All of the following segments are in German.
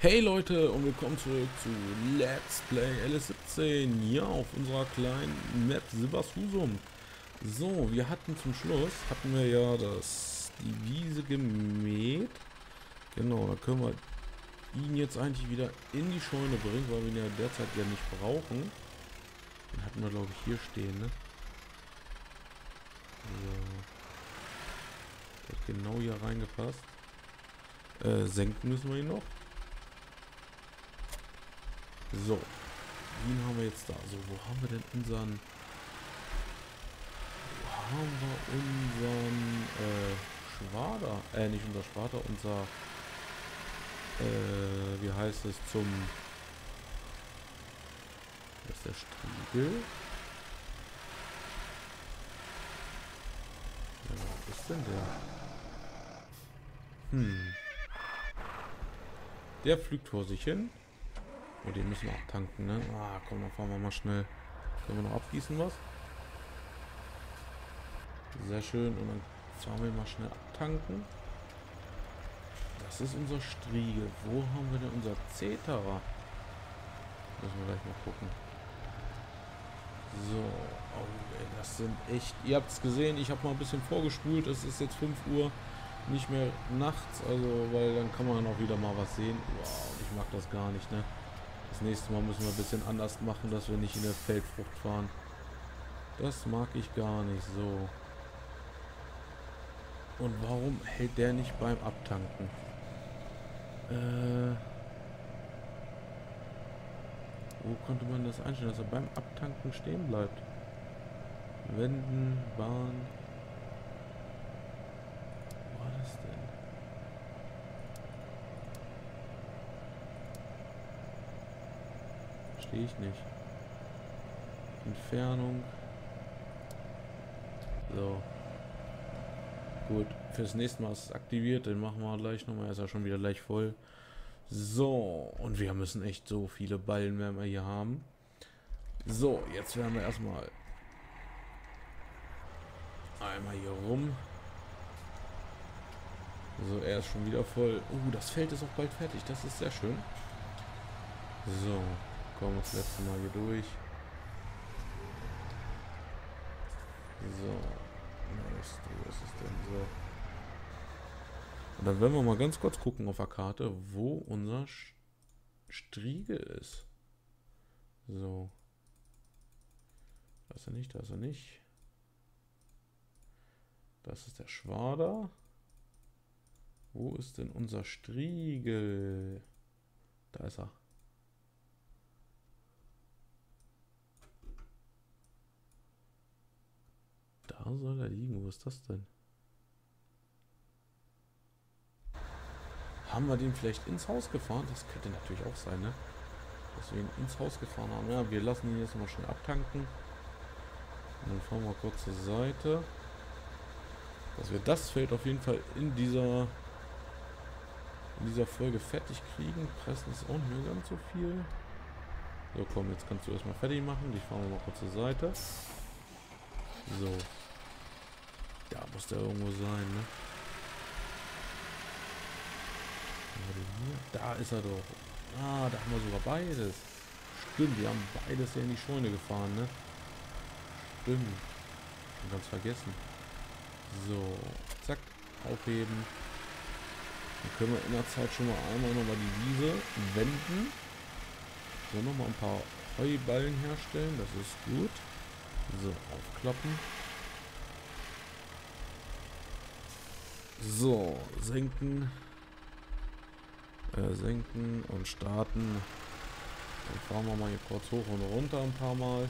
Hey Leute und willkommen zurück zu Let's Play LS17 hier auf unserer kleinen Map Silbershusum. So, wir hatten zum Schluss, ja die Wiese gemäht. Genau, da können wir ihn jetzt eigentlich wieder in die Scheune bringen, weil wir ihn ja derzeit ja nicht brauchen. Den hatten wir glaube ich hier stehen, ne? So. Der hat genau hier reingepasst. Senken müssen wir ihn noch. So, den haben wir jetzt da. So, wo haben wir denn unseren... Schwader? Nicht unser Schwader, unser... wie heißt es zum... Das ist der Striegel. Ja, was ist denn der? Der fliegt vor sich hin. Oh, den müssen wir auch tanken, ne? Ah, komm, dann fahren wir mal schnell. Können wir noch abgießen was? Sehr schön. Und dann fahren wir mal schnell abtanken. Das ist unser Striegel. Wo haben wir denn unser Zeterer? Müssen wir gleich mal gucken. So. Oh, ey, das sind echt... Ihr habt es gesehen, ich habe mal ein bisschen vorgespult. Es ist jetzt 5 Uhr. Nicht mehr nachts. Also, weil dann kann man auch wieder mal was sehen. Wow, ich mag das gar nicht, ne? Das nächste Mal müssen wir ein bisschen anders machen, dass wir nicht in der Feldfrucht fahren. Das mag ich gar nicht so. Und warum hält der nicht beim Abtanken? Wo konnte man das einstellen, dass er beim Abtanken stehen bleibt? Wenden, Bahn. Wo war das denn? Verstehe ich nicht. Entfernung. So. Gut, fürs nächste Mal ist es aktiviert, den machen wir gleich nochmal, er ist ja schon wieder gleich voll. So, und wir müssen echt so viele Ballen werden wir hier haben. So, jetzt werden wir erstmal einmal hier rum. So, er ist schon wieder voll. Das Feld ist auch bald fertig, das ist sehr schön. So, kommen wir das letzte Mal hier durch. So. Wo ist es denn so? Und dann werden wir mal ganz kurz gucken auf der Karte, wo unser Striegel ist. So. Da ist er nicht, da ist er nicht. Das ist der Schwader. Wo ist denn unser Striegel? Da ist er. Da soll er liegen. Wo ist das denn? Haben wir den vielleicht ins Haus gefahren? Das könnte natürlich auch sein, ne? Dass wir ihn ins Haus gefahren haben. Ja, wir lassen ihn jetzt mal schnell abtanken. Und dann fahren wir kurz zur Seite. Dass wir das Feld auf jeden Fall in dieser Folge fertig kriegen. Pressen ist auch nicht mehr ganz so viel. So, komm, jetzt kannst du erstmal fertig machen. Die fahren wir mal kurz zur Seite. So. Da muss der irgendwo sein, ne? Da ist er doch. Ah, da haben wir sogar beides. Stimmt, wir haben beides hier in die Scheune gefahren, ne? Stimmt. Ganz vergessen. So, zack, aufheben. Dann können wir in der Zeit schon mal einmal nochmal die Wiese wenden. So, nochmal ein paar Heuballen herstellen, das ist gut. So, aufklappen. So, senken. Senken und starten. Dann fahren wir mal hier kurz hoch und runter ein paar Mal.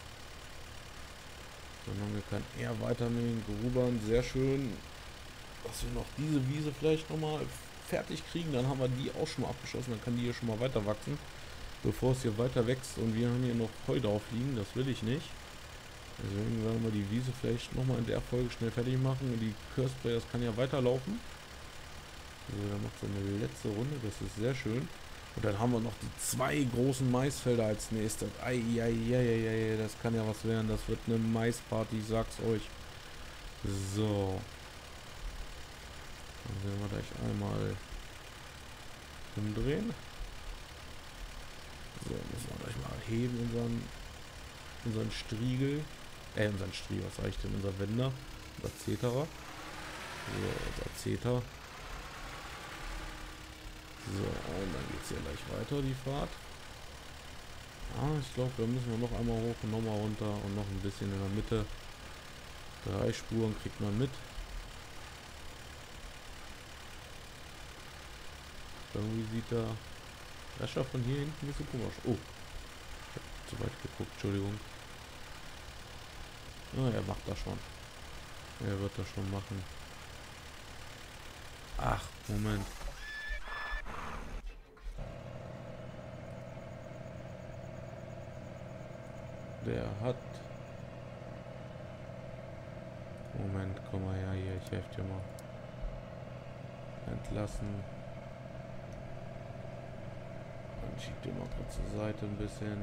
Solange kann er weitermähen, grubern. Sehr schön, dass wir noch diese Wiese vielleicht nochmal fertig kriegen. Dann haben wir die auch schon mal abgeschossen. Dann kann die hier schon mal weiter wachsen, bevor es hier weiter wächst. Und wir haben hier noch Heu drauf liegen. Das will ich nicht. Deswegen werden wir die Wiese vielleicht nochmal in der Folge schnell fertig machen. Und die Curse-Spray, das kann ja weiterlaufen. So, dann macht so eine letzte Runde. Das ist sehr schön. Und dann haben wir noch die 2 großen Maisfelder als nächstes. Eieieiei, das kann ja was werden. Das wird eine Maisparty, ich sag's euch. So. Dann werden wir gleich einmal umdrehen. So, müssen wir gleich mal heben, unseren Striegel. Unseren Striegel, was sag ich denn? Unser Wender. Unser Zeterer. So, unser Zeter. So, und dann geht es hier gleich weiter, die Fahrt. Ich glaube, da müssen wir noch einmal hoch und nochmal runter und noch ein bisschen in der Mitte. 3 Spuren kriegt man mit. Irgendwie sieht der Drescher von hier hinten ein bisschen komisch. Oh, ich habe zu weit geguckt, Entschuldigung. Er macht das schon. Er wird das schon machen. Ach, Moment. Der hat... Moment, komm mal her hier, ich helfe dir mal. Entlassen. Dann schieb den mal kurz zur Seite ein bisschen.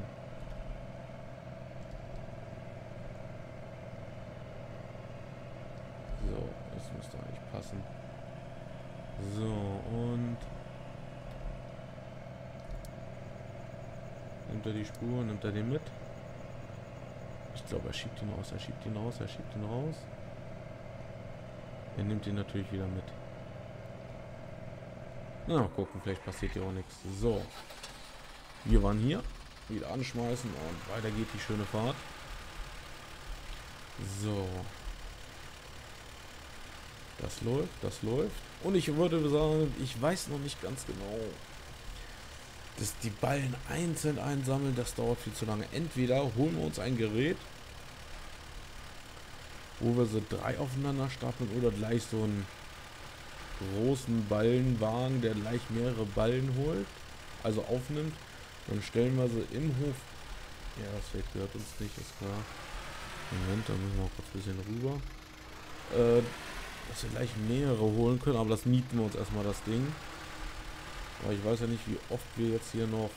So, das müsste eigentlich passen. So, und... Nimmt er die Spur, nimmt er den mit? Ich glaube, er schiebt ihn raus, er schiebt ihn raus, er schiebt ihn raus. Er nimmt ihn natürlich wieder mit. Na, mal gucken, vielleicht passiert hier auch nichts. So. Wir waren hier. Wieder anschmeißen und weiter geht die schöne Fahrt. So. Das läuft, das läuft. Und ich würde sagen, ich weiß noch nicht ganz genau, dass die Ballen einzeln einsammeln, das dauert viel zu lange. Entweder holen wir uns ein Gerät, wo wir sie 3 aufeinander stapeln, oder gleich so einen großen Ballenwagen, der gleich mehrere Ballen holt, also aufnimmt. Dann stellen wir sie im Hof. Ja, das Feld gehört uns nicht, ist klar. Moment, da müssen wir kurz ein bisschen rüber. Dass wir gleich mehrere holen können, aber das mieten wir uns erstmal das Ding. Aber ich weiß ja nicht, wie oft wir jetzt hier noch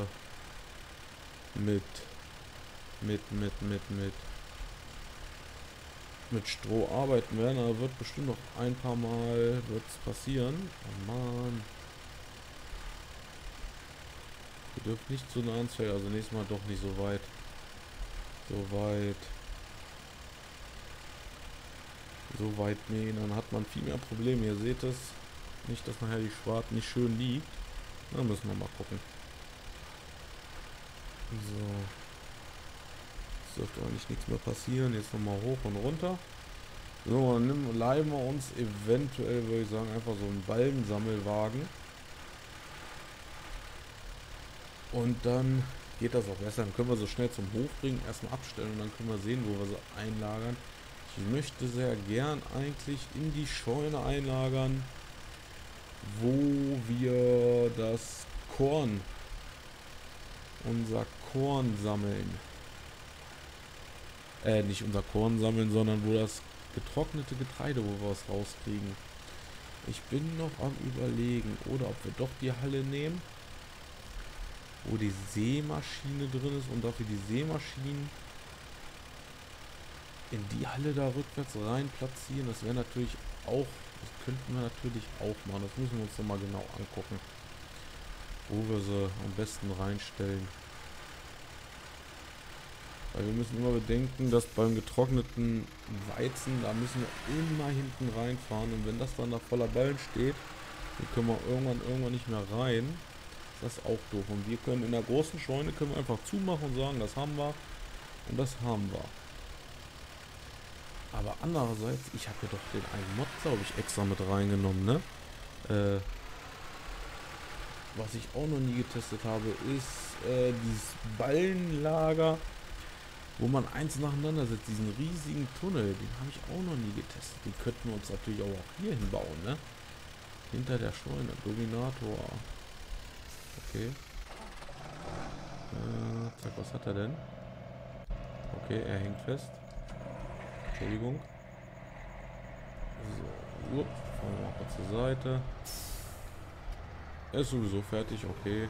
mit Stroh arbeiten werden. Aber wird bestimmt noch ein paar Mal wird's passieren. Oh Mann. Wir dürfen nicht zu nah ans Feld, also nächstes Mal doch nicht so weit. So weit mähen, dann hat man viel mehr Probleme. Ihr seht es. Nicht, dass nachher die Schwarte nicht schön liegt. Da müssen wir mal gucken. So. Jetzt dürfte eigentlich nichts mehr passieren. Jetzt nochmal hoch und runter. So, dann leihen wir uns eventuell, würde ich sagen, einfach so einen Ballensammelwagen. Und dann geht das auch besser. Dann können wir so schnell zum Hof bringen, erstmal abstellen und dann können wir sehen, wo wir sie einlagern. Ich möchte sehr gern eigentlich in die Scheune einlagern, wo wir das Korn, unser Korn sammeln. Nicht unser Korn sammeln, sondern wo das getrocknete Getreide, wo wir es rauskriegen. Ich bin noch am Überlegen, oder ob wir doch die Halle nehmen, wo die Sämaschine drin ist und dafür die Sämaschinen in die Halle da rückwärts rein platzieren. Das wäre natürlich auch, das könnten wir natürlich auch machen. Das müssen wir uns nochmal genau angucken, wo wir sie am besten reinstellen. Weil wir müssen immer bedenken, dass beim getrockneten Weizen, da müssen wir immer hinten reinfahren. Und wenn das dann da voller Ballen steht, dann können wir irgendwann nicht mehr rein. Das ist auch doof. Und wir können in der großen Scheune können wir einfach zumachen und sagen, das haben wir und das haben wir. Aber andererseits, ich habe ja doch den einen Mod, glaube ich, extra mit reingenommen, ne? Was ich auch noch nie getestet habe, ist dieses Ballenlager, wo man eins nacheinander setzt, diesen riesigen Tunnel, den habe ich auch noch nie getestet. Den könnten wir uns natürlich auch hier hinbauen, ne? Hinter der Scheune, Dominator. Okay. Zack, was hat er denn? Okay, er hängt fest. Entschuldigung. So, fahren wir mal kurz zur Seite. Er ist sowieso fertig, okay.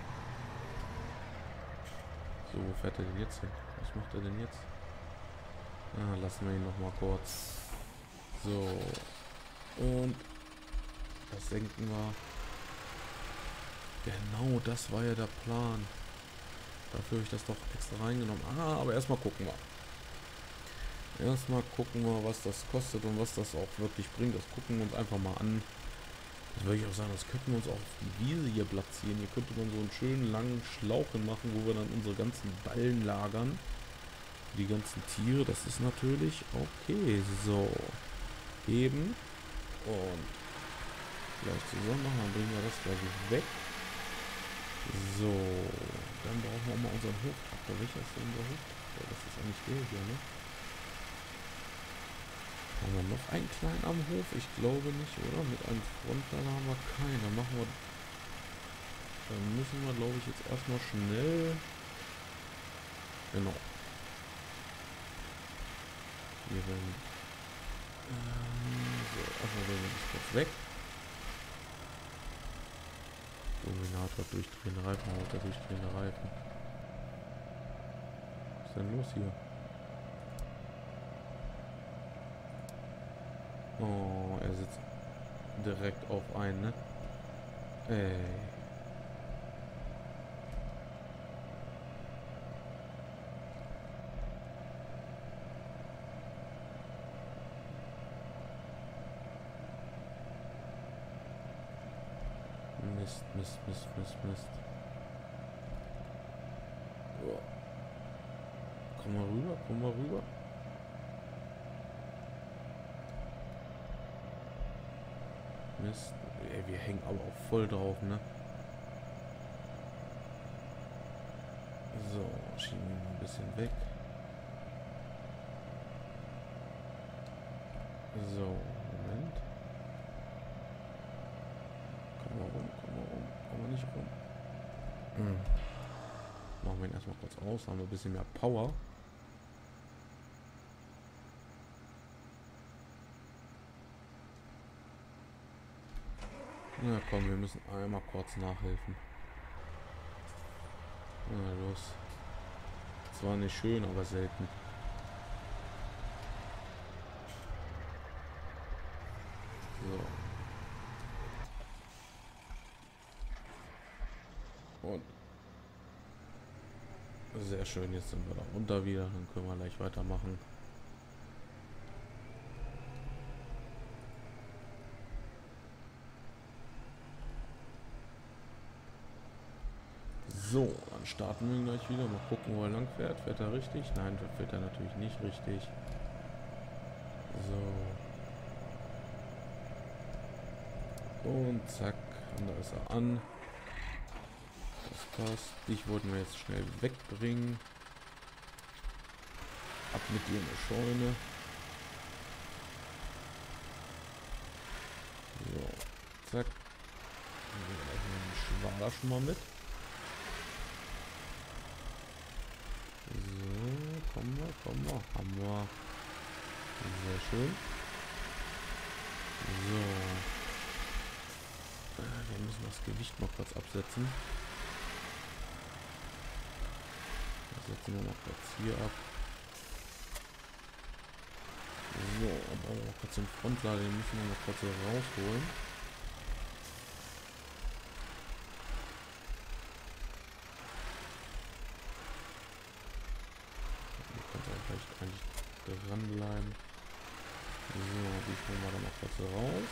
So, wo fährt er denn jetzt hin? Was macht er denn jetzt? Lassen wir ihn noch mal kurz. So. Und das senken wir. Genau, das war ja der Plan. Dafür habe ich das doch extra reingenommen. Ah, aber erstmal gucken wir. Erstmal gucken wir, was das kostet und was das auch wirklich bringt. Das gucken wir uns einfach mal an. Das würde ich auch sagen, das könnten wir uns auch auf die Wiese hier platzieren. Hier könnte man so einen schönen langen Schlauch machen, wo wir dann unsere ganzen Ballen lagern. Die ganzen Tiere, das ist natürlich okay. So. Heben. Und gleich zusammen machen, dann bringen wir das gleich weg. So. Dann brauchen wir auch mal unseren Hochtraktor. Welcher ist denn unser Hochtraktor? Das ist eigentlich der hier, ne? Haben wir noch einen kleinen am Hof? Ich glaube nicht, oder? Mit einem Frontlader haben wir keinen. Dann machen wir. Dann müssen wir, glaube ich, jetzt erstmal schnell. Genau. Hier werden. So, erstmal werden wir das kurz weg. Dominator durchdrehende Reifen, Motor durchdrehende Reifen. Was ist denn los hier? Oh, er sitzt direkt auf einen, ne? Ey. Mist, Mist, Mist, Mist, Mist. Oh. Komm mal rüber, komm mal rüber. Mist. Ey, wir hängen aber auch voll drauf, ne? So, schieben wir mal ein bisschen weg. So, Moment. Komm mal rum, komm mal rum. Komm mal nicht rum. Machen wir ihn erstmal kurz aus, haben wir ein bisschen mehr Power. Na komm, wir müssen einmal kurz nachhelfen. Na los. Zwar nicht schön, aber selten. So. Und sehr schön, jetzt sind wir da runter wieder, dann können wir gleich weitermachen. So, dann starten wir ihn gleich wieder. Mal gucken, wo er lang fährt. Fährt er richtig? Nein, fährt er natürlich nicht richtig. So. Und zack. Und da ist er an. Das passt. Dich wollten wir jetzt schnell wegbringen. Ab mit dir in die Scheune. So. Zack. Dann nehmen wir gleich den Schwader schon mal mit. So, kommen wir, haben wir. Sehr schön. So. Wir müssen das Gewicht noch kurz absetzen. Das setzen wir noch kurz hier ab. So, und auch noch kurz den Frontlader, den müssen wir noch kurz hier rausholen. Vielleicht eigentlich dranbleiben. So, die holen wir dann noch kurz raus.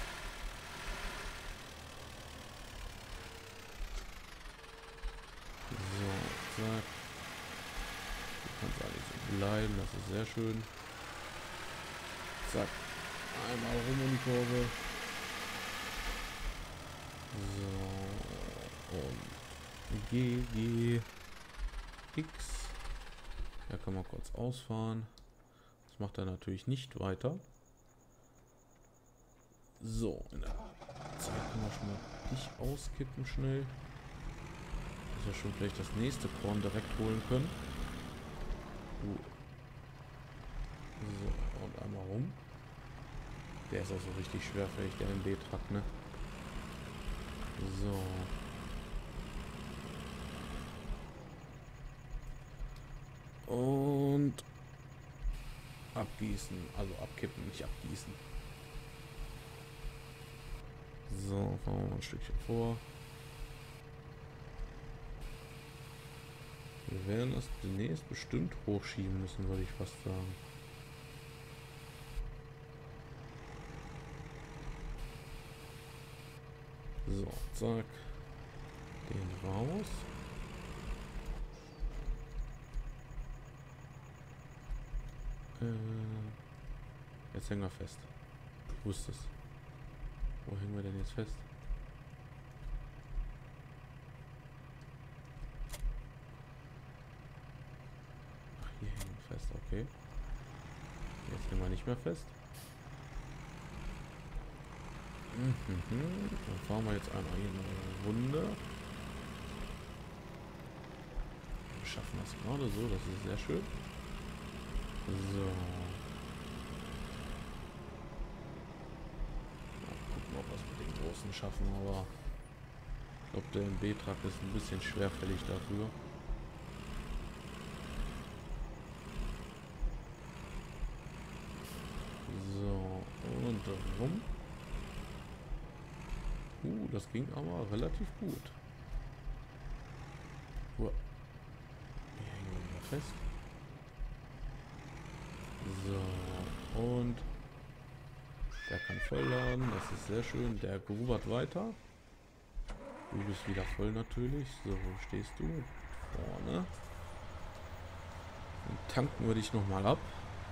So, zack. Du kannst eigentlich so bleiben, das ist sehr schön. Zack. Einmal rum um die Kurve. So. Und G, X. Da kann man kurz ausfahren. Das macht er natürlich nicht weiter. So, in der Zeit können wir schon mal dich auskippen schnell. Dass wir schon vielleicht das nächste Korn direkt holen können. So, und einmal rum. Der ist auch so richtig schwerfällig, der MB-Truck, ne? So. Und abgießen, also abkippen, nicht abgießen. So, fahren wir mal ein Stückchen vor. Wir werden das demnächst bestimmt hochschieben müssen, würde ich fast sagen. So, zack. Den raus. Jetzt hängen wir fest. Ich wusste es. Wo hängen wir denn jetzt fest? Ach, hier hängen wir fest, okay. Jetzt hängen wir nicht mehr fest. Dann fahren wir jetzt einmal hier eine Runde. Wir schaffen das gerade so, das ist sehr schön. So. Mal gucken, ob wir es mit den großen schaffen, aber ich glaube, der MB-Truck ist ein bisschen schwerfällig dafür. So, und rum. Das ging aber relativ gut. Hier hängen wir fest. So, und der kann voll laden, das ist sehr schön. Der grubert weiter. Du bist wieder voll natürlich. So, wo stehst du? Vorne. Dann tanken wir dich nochmal ab.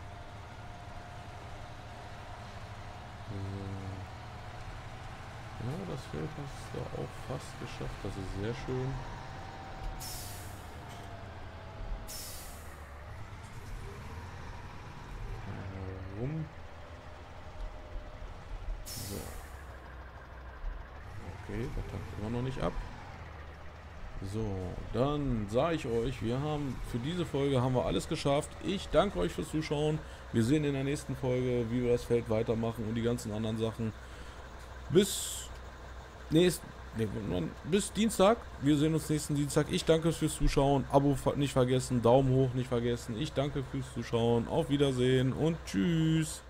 Ja, das Feld hast du auch fast geschafft. Das ist sehr schön. Rum. So. Okay, der tankt immer noch nicht ab. So, dann sage ich euch, wir haben für diese Folge haben wir alles geschafft. Ich danke euch fürs Zuschauen. Wir sehen in der nächsten Folge, wie wir das Feld weitermachen und die ganzen anderen Sachen. Bis Dienstag. Wir sehen uns nächsten Dienstag. Ich danke fürs Zuschauen. Abo nicht vergessen, Daumen hoch nicht vergessen. Ich danke fürs Zuschauen. Auf Wiedersehen und tschüss.